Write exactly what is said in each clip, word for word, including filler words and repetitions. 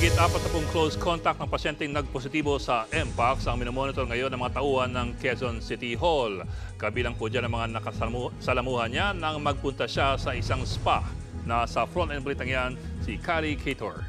Mahigit apat na pong close contact ng pasyenteng nagpositibo sa Mpox ang minomonitor ngayon ng mga tauhan ng Quezon City Hall. Kabilang po dyan ang mga nakasalamuhan niya nang magpunta siya sa isang spa. Nasa front-end balitang yan, si Kari Cator.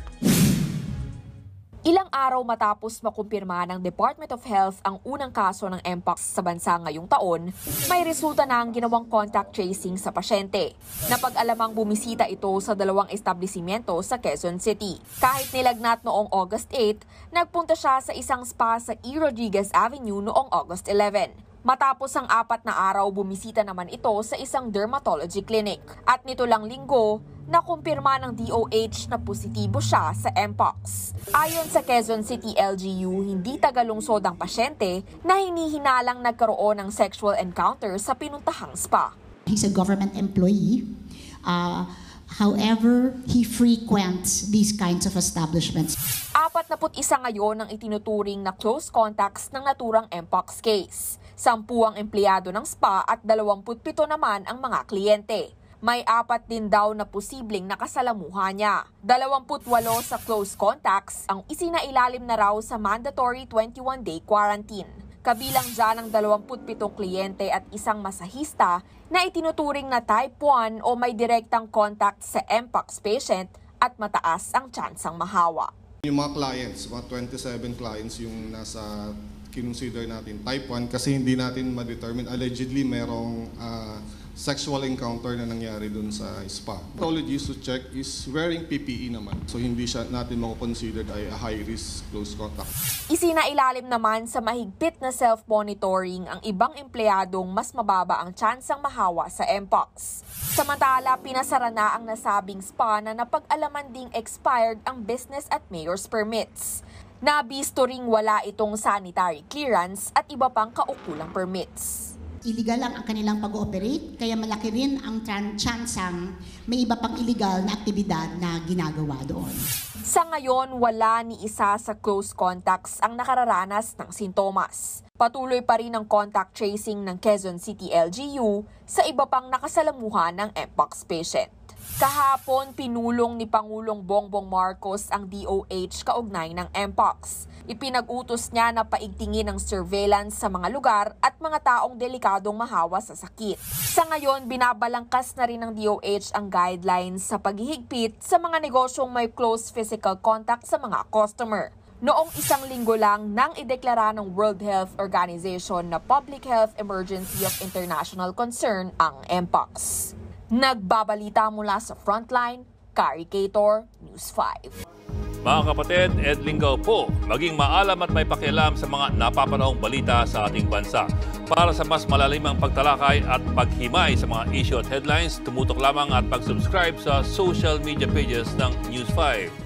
Ilang araw matapos makumpirma ng Department of Health ang unang kaso ng Mpox sa bansa ngayong taon, may resulta na ang ginawang contact tracing sa pasyente. Napag-alamang bumisita ito sa dalawang establishmento sa Quezon City. Kahit nilagnat noong August eighth, nagpunta siya sa isang spa sa E. Rodriguez Avenue noong August eleventh. Matapos ang apat na araw, bumisita naman ito sa isang dermatology clinic. At nito lang linggo, nakumpirma ng D O H na positibo siya sa Mpox. Ayon sa Quezon City L G U, hindi tagalungsod ang pasyente na hinihinalang nagkaroon ng sexual encounter sa pinuntahang spa. He's a government employee. Uh, however, he frequents these kinds of establishments. Apat na put isa ngayon ang itinuturing na close contacts ng naturang Mpox case. Sampu ang empleyado ng spa at dalawamput pito naman ang mga kliyente. May apat din daw na posibleng nakasalamuha niya. Dalawamput walo sa close contacts ang isinailalim na raw sa mandatory twenty-one day quarantine. Kabilang dyan ang dalawamput pitong kliyente at isang masahista na itinuturing na type one o may direktang contact sa Mpox patient at mataas ang tsansang mahawa. Yung mga clients, mga twenty-seven clients yung nasa kinonsider natin type one kasi hindi natin ma-determine allegedly merong uh, sexual encounter na nangyari dun sa spa. Pathologist to check is wearing P P E naman. So hindi siya natin mako-considered ay a high-risk close contact. Isinailalim naman sa mahigpit na self-monitoring ang ibang empleyadong mas mababa ang tsansang mahawa sa Mpox. Samantala, pinasara na ang nasabing spa na napag-alaman ding expired ang business at mayor's permits. Nabisto ring wala itong sanitary clearance at iba pang kaukulang permits. Illegal lang ang kanilang pag-ooperate, kaya malaki rin ang tsansang may iba pang illegal na aktibidad na ginagawa doon. Sa ngayon, wala ni isa sa close contacts ang nakararanas ng sintomas. Patuloy pa rin ang contact tracing ng Quezon City L G U sa iba pang nakasalamuhan ng Mpox patient. Kahapon, pinulong ni Pangulong Bongbong Marcos ang D O H kaugnay ng Mpox. Ipinag-utos niya na paigtingin ang surveillance sa mga lugar at mga taong delikadong mahawa sa sakit. Sa ngayon, binabalangkas na rin ng D O H ang guidelines sa paghihigpit sa mga negosyong may close physical contact sa mga customer. Noong isang linggo lang nang ideklara ng World Health Organization na Public Health Emergency of International Concern ang Mpox. Nagbabalita mula sa Frontline, Kari Cator, News five. Mga kapatid, Ed Lingaw po, maging maalam at may pakialam sa mga napapanahong balita sa ating bansa. Para sa mas malalimang pagtalakay at paghimay sa mga issue at headlines, tumutok lamang at pag-subscribe sa social media pages ng News five.